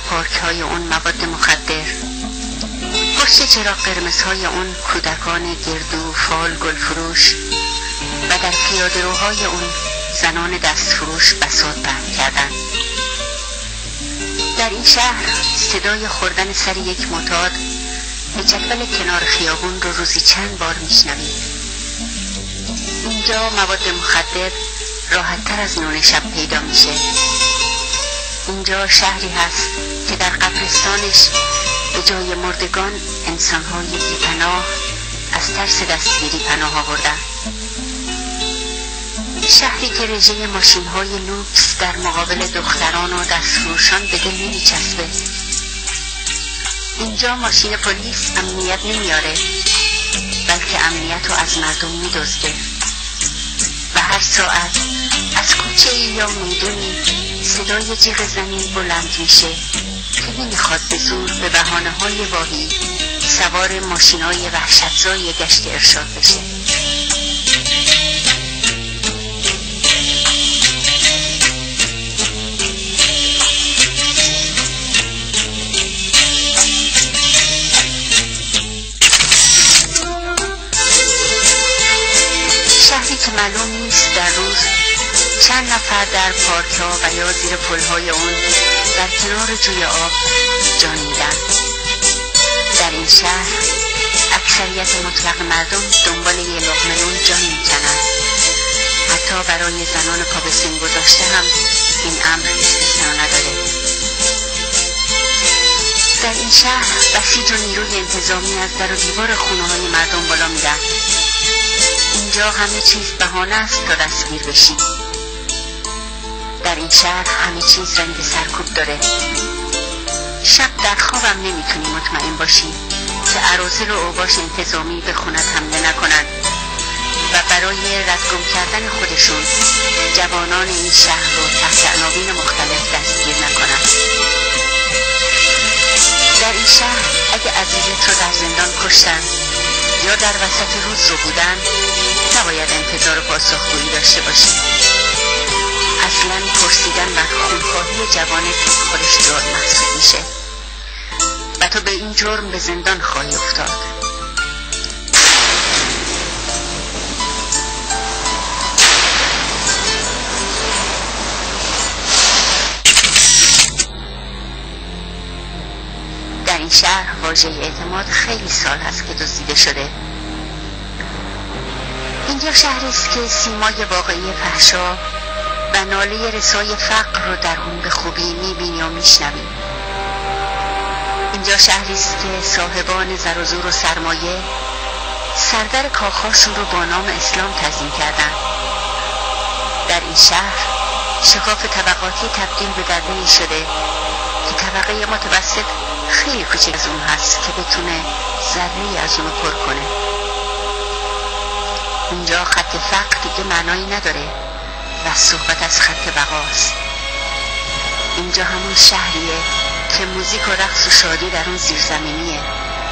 پارک‌های اون مواد مخدر، پشت چراغ قرمزهای اون کودکان گردو فال گلفروش و در پیاده‌روهای اون زنان دستفروش بساط پهن کردند. در این شهر صدای خوردن سر یک معتاد به جدول کنار خیابون رو روزی چند بار میشنوید. اینجا مواد مخدر راحت‌تر از نون شب پیدا میشه. اینجا شهری هست که در قبرستانش به جای مردگان انسان‌های بی‌پناه از ترس دستگیری پناه آوردن. شهری که رژه ماشین‌های لوکس در مقابل دختران و دستفروشان به دل نمی‌چسبه. اینجا ماشین پلیس امنیت نمیاره، بلکه امنیت رو از مردم می‌دزده و هر ساعت از کوچه یا میدونی صدای جیغ زمین بلند میشه که نمیخواد به زور به بهانه‌های واهی سوار ماشین‌های وحشتزای گشت ارشاد بشه. شهری که معلوم نیست در روز چند نفر در پارک‌ها و یا زیر پل‌های اون در کنار جوی آب جان میدن. در این شهر اکثریت مطلق مردم دنبال یه لقمه نون جان میکنن. حتی برای زنان پا به سن گذاشته هم این امر استثنا نداره. در این شهر بسیج و نیروی انتظامی از در و دیوار خونه‌های مردم بالا میرن. اینجا همه چیز بهانه است تا دستگیر بشی. در این شهر همه چیز رنگ سرکوب داره. شب در خوابم نمیتونی مطمئن باشی که عراضل و اوباش انتظامی به خونت حمله نکنن و برای ردگم کردن خودشون جوانان این شهر رو تحت عناوین مختلف دستگیر نکنن. در این شهر اگه عزیزت رو در زندان کشتن یا در وسط روز رو بودن، نباید انتظار پاسخگویی داشته باشی. اصلا پرسیدن بر خونخواهی جوانت خودش جرم محسوب میشه و تو به این جرم به زندان خواهی افتاد. در این شهر واژه اعتماد خیلی سال هست که دزدیده شده. اینجا شهری است که سیمای واقعی فحشا و ناله رسای فقر رو در اون به خوبی میبینی و میشنوی. اینجا شهری است که صاحبان زر و زور و سرمایه سردر کاخاشون رو با نام اسلام تزیین کردن. در این شهر شکاف طبقاتی تبدیل به درده‌ای شده که طبقه متوسط خیلی کوچک از اون هست که بتونه ذره‌ای از اونو پر کنه. اینجا خط فقر دیگه معنایی نداره و صحبت از خط بقاست. اینجا همون شهریه که موزیک و رقص و شادی در اون زیرزمینیه.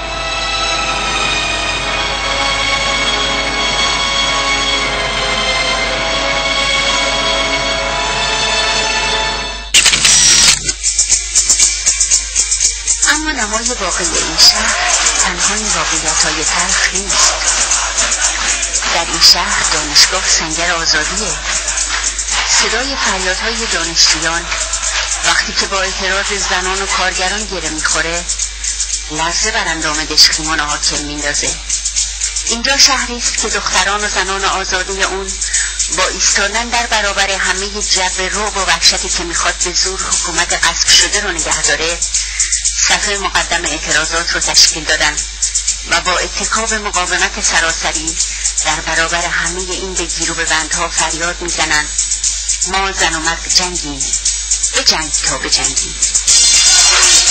اما نمای واقعی این شهر تنها این واقعیت‌های تلخ نیست. در این شهر دانشگاه سنگر آزادیه. صدای فریادهای دانشجویان وقتی که با اعتراض زنان و کارگران گره میخوره لرزه بر اندام دشخیمان حاکم میندازه. اینجا شهری است که دختران و زنان آزاده اون با ایستادن در برابر همه جو رعب و وحشتی که میخواد به زور حکومت غصب شده رو نگه داره صف مقدم اعتراضات رو تشکیل دادن و با اتکا به مقاومت سراسری در برابر همه این بگیر و ببندها فریاد میزنن ما زن و مرد جنگیم، بجنگ تا بجنگیم.